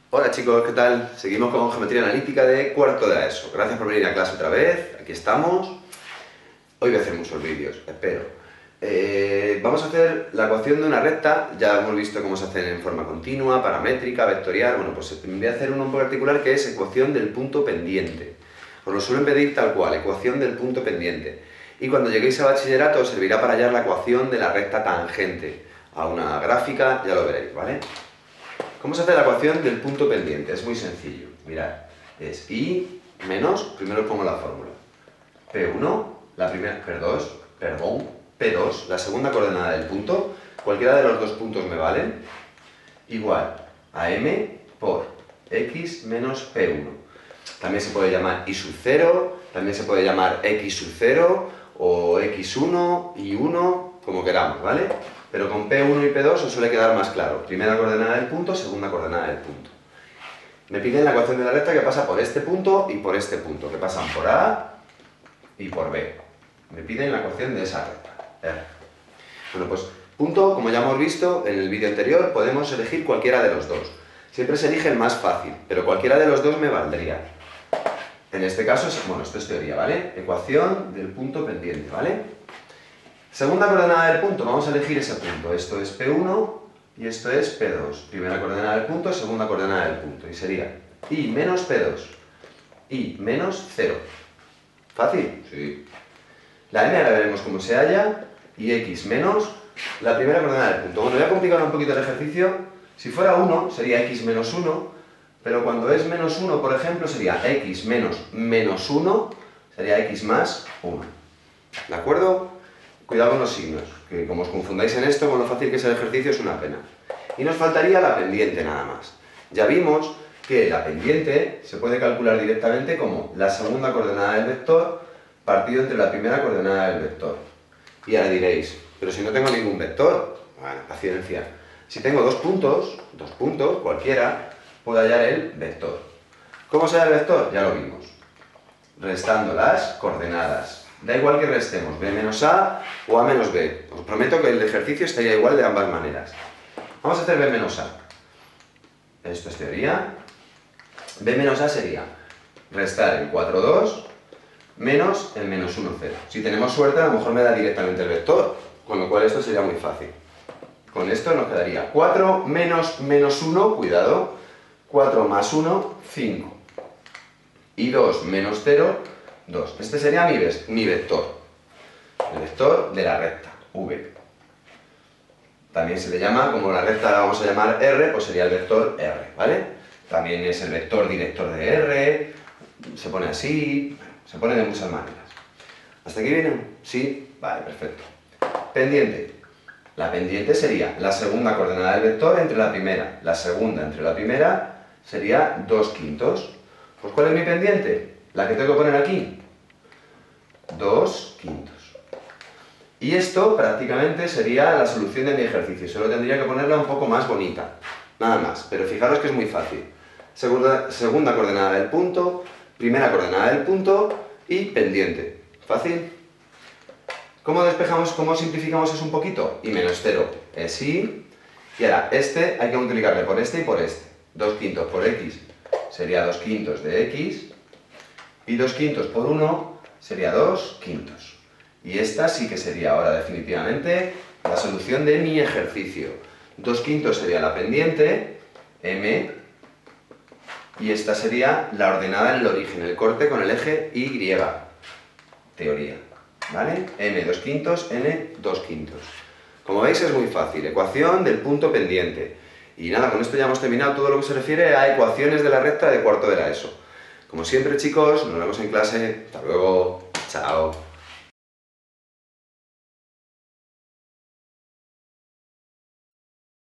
Hola chicos, ¿qué tal? Seguimos con geometría analítica de cuarto de la ESO. Gracias por venir a clase otra vez, aquí estamos. Hoy voy a hacer muchos vídeos, espero. Vamos a hacer la ecuación de una recta, ya hemos visto cómo se hacen en forma continua, paramétrica, vectorial. Bueno, pues voy a hacer uno en particular que es ecuación del punto pendiente. Os lo suelen pedir tal cual, ecuación del punto pendiente. Y cuando lleguéis a bachillerato os servirá para hallar la ecuación de la recta tangente a una gráfica, ya lo veréis, ¿vale? ¿Cómo se hace la ecuación del punto pendiente? Es muy sencillo. Mirad, es I menos, primero os pongo la fórmula. P1, la primera, P2, la segunda coordenada del punto, cualquiera de los dos puntos me valen, igual a M por X menos P1. También se puede llamar I sub 0, también se puede llamar X sub 0, o X1, Y1, como queramos, ¿vale? Pero con P1 y P2 os suele quedar más claro. Primera coordenada del punto, segunda coordenada del punto. Me piden la ecuación de la recta que pasa por este punto y por este punto, que pasan por A y por B. Me piden la ecuación de esa recta, R. Bueno, pues punto, como ya hemos visto en el vídeo anterior, podemos elegir cualquiera de los dos. Siempre se elige el más fácil, pero cualquiera de los dos me valdría. En este caso, bueno, esto es teoría, ¿vale? Ecuación del punto pendiente, ¿vale? Segunda coordenada del punto, vamos a elegir ese punto. Esto es P1 y esto es P2. Primera coordenada del punto, segunda coordenada del punto. Y sería I menos P2, I menos 0. ¿Fácil? Sí. La M ahora veremos cómo se halla, y X menos la primera coordenada del punto. Bueno, voy a complicar un poquito el ejercicio. Si fuera 1, sería X menos 1, pero cuando es menos 1, por ejemplo, sería X menos menos 1, sería X más 1. ¿De acuerdo? Cuidado con los signos, que como os confundáis en esto, con lo fácil que es el ejercicio, es una pena. Y nos faltaría la pendiente nada más. Ya vimos que la pendiente se puede calcular directamente como la segunda coordenada del vector partido entre la primera coordenada del vector. Y ahora diréis, pero si no tengo ningún vector, bueno, paciencia. Si tengo dos puntos, cualquiera, puedo hallar el vector. ¿Cómo se halla el vector? Ya lo vimos. Restando las coordenadas. Da igual que restemos b menos a o a menos b. Os prometo que el ejercicio estaría igual de ambas maneras. Vamos a hacer b menos a. Esto es teoría. b menos a sería restar el 4, 2 menos el menos 1, 0. Si tenemos suerte, a lo mejor me da directamente el vector, con lo cual esto sería muy fácil. Con esto nos quedaría 4 menos menos 1, cuidado, 4 más 1, 5. Y 2 menos 0, 2. Este sería mi vector. El vector de la recta, V. También se le llama, como la recta la vamos a llamar R, pues sería el vector R, ¿vale? También es el vector director de R, se pone así, se pone de muchas maneras. ¿Hasta aquí vienen? ¿Sí? Vale, perfecto. Pendiente. La pendiente sería la segunda coordenada del vector entre la primera. La segunda entre la primera sería 2/5. Pues ¿cuál es mi pendiente? La que tengo que poner aquí. 2/5. Y esto prácticamente sería la solución de mi ejercicio. Solo tendría que ponerla un poco más bonita. Nada más. Pero fijaros que es muy fácil. Segunda coordenada del punto, primera coordenada del punto y pendiente. ¿Fácil? ¿Cómo despejamos, cómo simplificamos eso un poquito? I menos 0 es I. Y ahora, este hay que multiplicarle por este y por este. 2/5 por X sería 2/5 de X. Y 2/5 por 1 sería 2/5. Y esta sí que sería ahora definitivamente la solución de mi ejercicio. 2/5 sería la pendiente, M, y esta sería la ordenada en el origen, el corte con el eje Y, teoría. ¿Vale? M 2/5, N 2/5. Como veis es muy fácil, ecuación del punto pendiente. Y nada, con esto ya hemos terminado todo lo que se refiere a ecuaciones de la recta de cuarto de la ESO. Como siempre chicos, nos vemos en clase. Hasta luego. Chao.